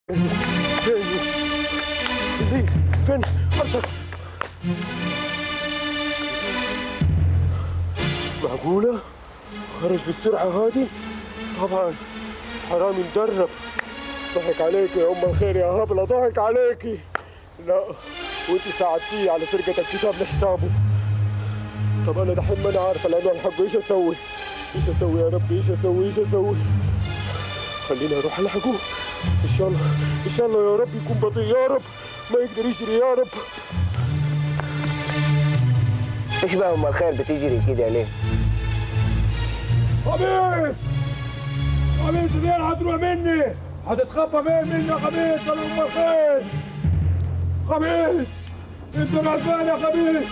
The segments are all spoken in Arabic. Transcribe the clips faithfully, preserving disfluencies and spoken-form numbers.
فين فين أرسل؟ معقولة؟ خرج بالسرعة هذه؟ طبعا حرامي مدرب. ضحك عليكي يا أم الخير يا هبلة، ضحك عليكي. لا وأنت ساعدتيه على سرقة الكتاب لحسابه. طب أنا دحين ما أنا عارفة لأنه الحق إيش أسوي؟ إيش أسوي يا ربي؟ إيش أسوي؟ إيش أسوي؟ خليني أروح ألحقه. إن شاء الله إن شاء الله يا رب يكون بطيء يا رب، ما يقدر يجري يا رب. ايش بقى ام الخير بتجري كده ليه؟ خميس خميس فين هتروح مني؟ هتتخفى فين مني يا خميس؟ يا ام الخير خميس انت رايح فين يا خميس؟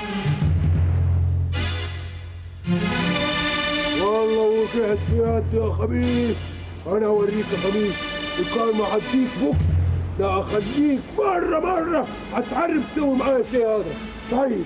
والله وقعت في يدي يا خميس. انا اوريك يا خميس، ان كان ما هديك بوكس لا اخليك مره مره هتعرف تسوي معايا الشيء هذا. طيب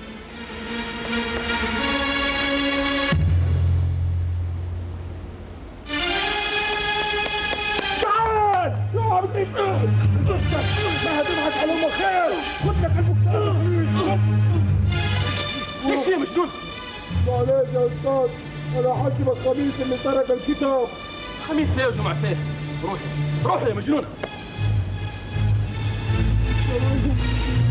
تعال تعال ما هتضحك على ام الخير. خد لك البوكس. ايش يا مجنون؟ معلش يا استاذ، انا حاسب الخميس اللي سرق الكتاب. خميس يا جماعتين، روحي روحي يا مجنونه.